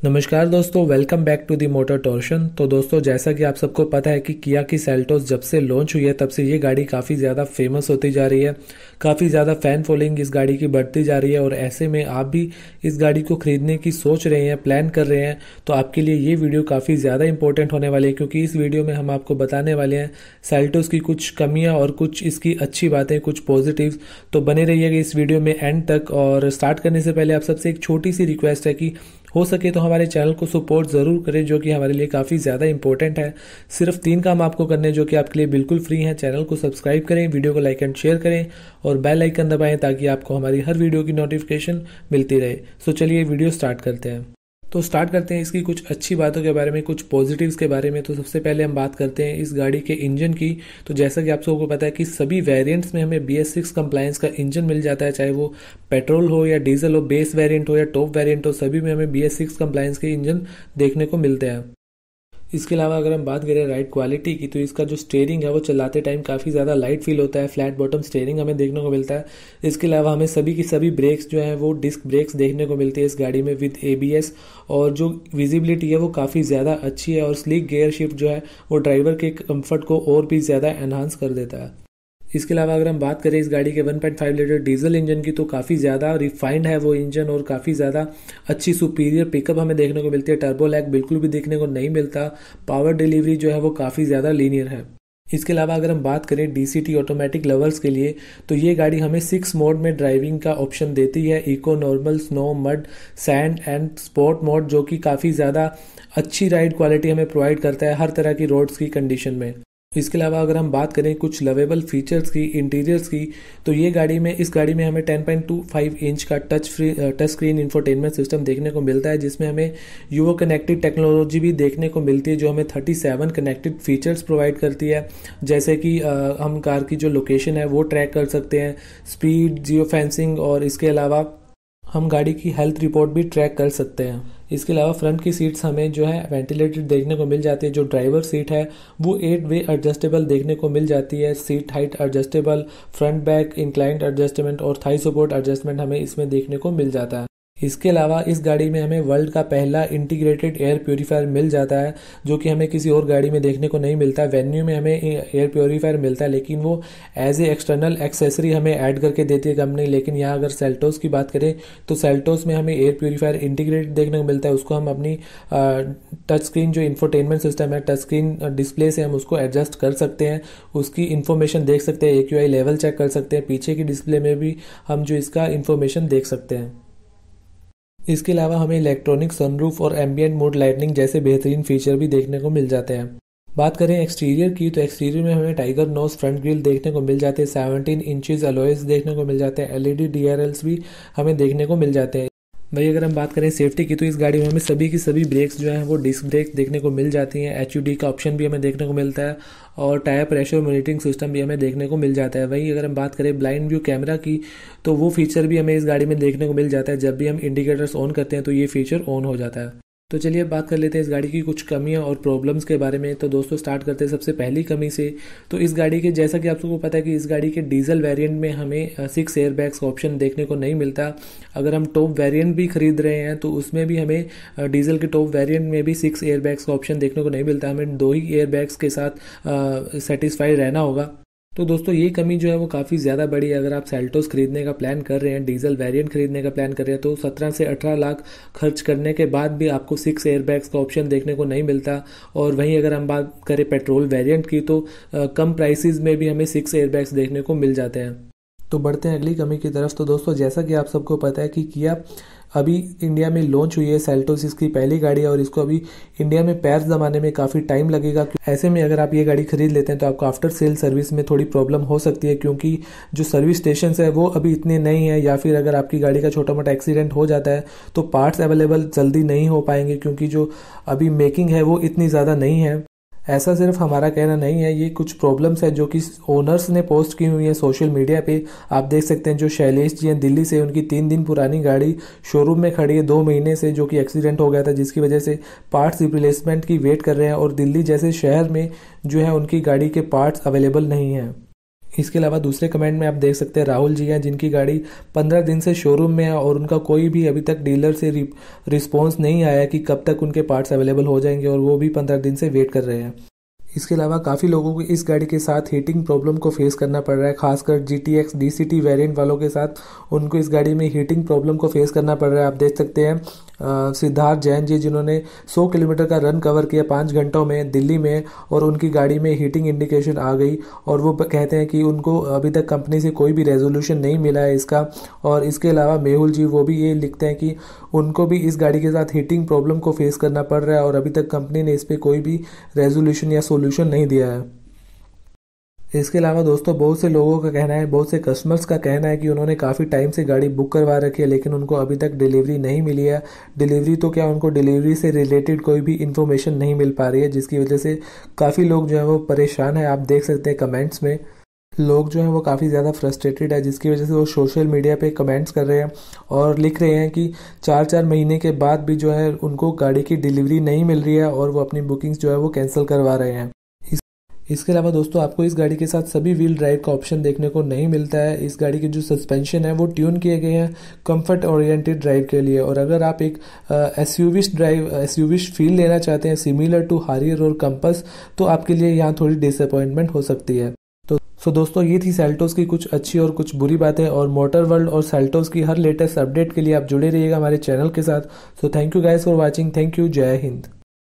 नमस्कार दोस्तों, welcome back to the Motor Torsion. तो दोस्तों, जैसा कि आप सबको पता है कि किया की सेल्टोस जब से लॉन्च हुई है तब से ये गाड़ी काफ़ी ज़्यादा फेमस होती जा रही है। काफ़ी ज़्यादा फ़ैन फॉलोइंग इस गाड़ी की बढ़ती जा रही है और ऐसे में आप भी इस गाड़ी को ख़रीदने की सोच रहे हैं, प्लान कर रहे हैं, तो आपके लिए ये वीडियो काफ़ी ज़्यादा इंपॉर्टेंट होने वाली है, क्योंकि इस वीडियो में हम आपको बताने वाले हैं सेल्टोस की कुछ कमियाँ और कुछ इसकी अच्छी बातें, कुछ पॉजिटिव्स। तो बने रहिएगा इस वीडियो में एंड तक। और स्टार्ट करने से पहले आप सबसे एक छोटी सी रिक्वेस्ट है कि हो सके तो हमारे चैनल को सपोर्ट ज़रूर करें, जो कि हमारे लिए काफ़ी ज़्यादा इंपॉर्टेंट है। सिर्फ 3 काम आपको करने जो कि आपके लिए बिल्कुल फ्री हैं। चैनल को सब्सक्राइब करें, वीडियो को लाइक एंड शेयर करें और बेल आइकन दबाएं ताकि आपको हमारी हर वीडियो की नोटिफिकेशन मिलती रहे। सो चलिए वीडियो स्टार्ट करते हैं। तो स्टार्ट करते हैं इसकी कुछ अच्छी बातों के बारे में, कुछ पॉजिटिव्स के बारे में। तो सबसे पहले हम बात करते हैं इस गाड़ी के इंजन की। तो जैसा कि आप सबको पता है कि सभी वेरिएंट्स में हमें BS6 कंप्लायंस का इंजन मिल जाता है, चाहे वो पेट्रोल हो या डीजल हो, बेस वेरिएंट हो या टॉप वेरिएंट हो, सभी में हमें BS6 कंप्लायंस के इंजन देखने को मिलते हैं। इसके अलावा अगर हम बात करें राइड क्वालिटी की, तो इसका जो स्टीयरिंग है वो चलाते टाइम काफ़ी ज़्यादा लाइट फील होता है। फ्लैट बॉटम स्टीयरिंग हमें देखने को मिलता है। इसके अलावा हमें सभी की सभी ब्रेक्स जो हैं वो डिस्क ब्रेक्स देखने को मिलती है इस गाड़ी में विद ABS। और जो विजिबिलिटी है वो काफ़ी ज़्यादा अच्छी है और स्लीक गियर शिफ्ट जो है वो ड्राइवर के कंफर्ट को और भी ज़्यादा एनहांस कर देता है। इसके अलावा अगर हम बात करें इस गाड़ी के 1.5 लीटर डीजल इंजन की, तो काफ़ी ज़्यादा रिफाइंड है वो इंजन और काफ़ी ज़्यादा अच्छी सुपीरियर पिकअप हमें देखने को मिलती है। टर्बो लैग बिल्कुल भी देखने को नहीं मिलता। पावर डिलीवरी जो है वो काफ़ी ज़्यादा लीनियर है। इसके अलावा अगर हम बात करें DCT ऑटोमेटिक लवर्स के लिए, तो ये गाड़ी हमें 6 मोड में ड्राइविंग का ऑप्शन देती है। Eco, normal, snow, mud, sand and sport mode, जो कि काफ़ी ज़्यादा अच्छी राइड क्वालिटी हमें प्रोवाइड करता है हर तरह की रोड्स की कंडीशन में। इसके अलावा अगर हम बात करें कुछ लवेबल फीचर्स की, इंटीरियर्स की, तो इस गाड़ी में हमें 10.25 इंच का टच स्क्रीन इंफोटेनमेंट सिस्टम देखने को मिलता है, जिसमें हमें यूओ कनेक्टेड टेक्नोलॉजी भी देखने को मिलती है, जो हमें 37 कनेक्टेड फीचर्स प्रोवाइड करती है। जैसे कि हम कार की जो लोकेशन है वो ट्रैक कर सकते हैं, स्पीड, जियो फेंसिंग, और इसके अलावा हम गाड़ी की हेल्थ रिपोर्ट भी ट्रैक कर सकते हैं। इसके अलावा फ्रंट की सीट्स हमें जो है वेंटिलेटेड देखने को मिल जाती है। जो ड्राइवर सीट है वो 8 वे एडजस्टेबल देखने को मिल जाती है। Seat height adjustable, front back inclined adjustment और थाई सपोर्ट एडजस्टमेंट हमें इसमें देखने को मिल जाता है। इसके अलावा इस गाड़ी में हमें वर्ल्ड का पहला इंटीग्रेटेड एयर प्योरीफायर मिल जाता है, जो कि हमें किसी और गाड़ी में देखने को नहीं मिलता। वेन्यू में हमें एयर प्योरीफायर मिलता है, लेकिन वो एज ए एक्सटर्नल एक्सेसरी हमें ऐड करके देती है कंपनी। लेकिन यहाँ अगर सेल्टोस की बात करें तो सेल्टोस में हमें एयर प्योरीफायर इंटीग्रेटेड देखने को मिलता है। उसको हम अपनी टच स्क्रीन जो इंफोटेनमेंट सिस्टम है, टच स्क्रीन डिस्प्ले से हम उसको एडजस्ट कर सकते हैं, उसकी इन्फॉर्मेशन देख सकते हैं, AQI लेवल चेक कर सकते हैं। पीछे की डिस्प्ले में भी हम जो इसका इन्फॉर्मेशन देख सकते हैं। इसके अलावा हमें इलेक्ट्रॉनिक सनरूफ और एम्बियंट मोड लाइटनिंग जैसे बेहतरीन फीचर भी देखने को मिल जाते हैं। बात करें एक्सटीरियर की, तो एक्सटीरियर में हमें टाइगर नोज फ्रंट ग्रिल देखने को मिल जाते हैं। 17 इंचेस अलॉयज देखने को मिल जाते हैं। LED DRLs भी हमें देखने को मिल जाते हैं। भाई अगर हम बात करें सेफ्टी की, तो इस गाड़ी में हमें सभी की सभी ब्रेक्स जो हैं वो डिस्क ब्रेक देखने को मिल जाती हैं। HUD का ऑप्शन भी हमें देखने को मिलता है और टायर प्रेशर मॉनिटरिंग सिस्टम भी हमें देखने को मिल जाता है। वहीं अगर हम बात करें ब्लाइंड व्यू कैमरा की, तो वो फीचर भी हमें इस गाड़ी में देखने को मिल जाता है। जब भी हम इंडिकेटर्स ऑन करते हैं तो ये फीचर ऑन हो जाता है। तो चलिए अब बात कर लेते हैं इस गाड़ी की कुछ कमियां और प्रॉब्लम्स के बारे में। तो दोस्तों स्टार्ट करते हैं सबसे पहली कमी से। तो इस गाड़ी के, जैसा कि आप सबको पता है कि इस गाड़ी के डीजल वेरिएंट में हमें 6 एयरबैग्स का ऑप्शन देखने को नहीं मिलता। अगर हम टॉप वेरिएंट भी खरीद रहे हैं तो उसमें भी हमें डीजल के टॉप वेरिएंट में भी 6 एयरबैग्स का ऑप्शन देखने को नहीं मिलता। हमें 2 ही एयरबैग्स के साथ सेटिस्फाई रहना होगा। तो दोस्तों ये कमी जो है वो काफ़ी ज़्यादा बड़ी है। अगर आप सेल्टोस खरीदने का प्लान कर रहे हैं, डीजल वेरिएंट खरीदने का प्लान कर रहे हैं, तो 17 से 18 लाख खर्च करने के बाद भी आपको 6 एयरबैग्स का ऑप्शन देखने को नहीं मिलता। और वहीं अगर हम बात करें पेट्रोल वेरिएंट की, तो कम प्राइसेस में भी हमें 6 एयरबैग्स देखने को मिल जाते हैं। तो बढ़ते हैं अगली कमी की तरफ। तो दोस्तों जैसा कि आप सबको पता है कि किया अभी इंडिया में लॉन्च हुई है। सेल्टोस इसकी पहली गाड़ी है और इसको अभी इंडिया में पैर्स जमाने में काफ़ी टाइम लगेगा। ऐसे में अगर आप ये गाड़ी खरीद लेते हैं तो आपको आफ्टर सेल सर्विस में थोड़ी प्रॉब्लम हो सकती है, क्योंकि जो सर्विस स्टेशन है वो अभी इतने नहीं है, या फिर अगर आपकी गाड़ी का छोटा मोटा एक्सीडेंट हो जाता है तो पार्ट्स अवेलेबल जल्दी नहीं हो पाएंगे, क्योंकि जो अभी मेकिंग है वो इतनी ज़्यादा नहीं है। ऐसा सिर्फ हमारा कहना नहीं है, ये कुछ प्रॉब्लम्स है जो कि ओनर्स ने पोस्ट की हुई है सोशल मीडिया पे। आप देख सकते हैं जो शैलेश जी हैं दिल्ली से, उनकी 3 दिन पुरानी गाड़ी शोरूम में खड़ी है 2 महीने से, जो कि एक्सीडेंट हो गया था, जिसकी वजह से पार्ट्स रिप्लेसमेंट की वेट कर रहे हैं। और दिल्ली जैसे शहर में जो है उनकी गाड़ी के पार्ट्स अवेलेबल नहीं हैं। इसके अलावा दूसरे कमेंट में आप देख सकते हैं राहुल जी हैं, जिनकी गाड़ी 15 दिन से शोरूम में है और उनका कोई भी अभी तक डीलर से रिस्पॉन्स नहीं आया कि कब तक उनके पार्ट्स अवेलेबल हो जाएंगे, और वो भी 15 दिन से वेट कर रहे हैं। इसके अलावा काफ़ी लोगों को इस गाड़ी के साथ हीटिंग प्रॉब्लम को फेस करना पड़ रहा है, खासकर GTX DCT वेरिएंट वालों के साथ उनको इस गाड़ी में हीटिंग प्रॉब्लम को फेस करना पड़ रहा है। आप देख सकते हैं सिद्धार्थ जैन जी, जिन्होंने 100 किलोमीटर का रन कवर किया 5 घंटों में दिल्ली में, और उनकी गाड़ी में हीटिंग इंडिकेशन आ गई, और वो कहते हैं कि उनको अभी तक कंपनी से कोई भी रेजोल्यूशन नहीं मिला है इसका। और इसके अलावा मेहुल जी, वो भी ये लिखते हैं कि उनको भी इस गाड़ी के साथ हीटिंग प्रॉब्लम को फेस करना पड़ रहा है और अभी तक कंपनी ने इस पर कोई भी रेजोल्यूशन या सोल्यूशन नहीं दिया है। इसके अलावा दोस्तों बहुत से लोगों का कहना है, बहुत से कस्टमर्स का कहना है कि उन्होंने काफ़ी टाइम से गाड़ी बुक करवा रखी है लेकिन उनको अभी तक डिलीवरी नहीं मिली है। डिलीवरी तो क्या, उनको डिलीवरी से रिलेटेड कोई भी इन्फॉर्मेशन नहीं मिल पा रही है, जिसकी वजह से काफ़ी लोग जो है वो परेशान है। आप देख सकते हैं कमेंट्स में लोग जो हैं वो काफ़ी ज़्यादा फ्रस्ट्रेटेड है, जिसकी वजह से वो सोशल मीडिया पे कमेंट्स कर रहे हैं और लिख रहे हैं कि 4-4 महीने के बाद भी जो है उनको गाड़ी की डिलीवरी नहीं मिल रही है और वो अपनी बुकिंग्स जो है वो कैंसिल करवा रहे हैं। इसके अलावा दोस्तों आपको इस गाड़ी के साथ सभी व्हील ड्राइव का ऑप्शन देखने को नहीं मिलता है। इस गाड़ी के जो सस्पेंशन है वो ट्यून किए गए हैं कंफर्ट ओरिएंटेड ड्राइव के लिए, और अगर आप एक एसयूविश फील लेना चाहते हैं सिमिलर टू हारियर और कंपस, तो आपके लिए यहाँ थोड़ी डिसअपॉइंटमेंट हो सकती है। तो दोस्तों ये थी सेल्टोस की कुछ अच्छी और कुछ बुरी बातें, और मोटर वर्ल्ड और सेल्टोस की हर लेटेस्ट अपडेट के लिए आप जुड़े रहिएगा हमारे चैनल के साथ। So thank you guys for watching. Thank you. Jai Hind.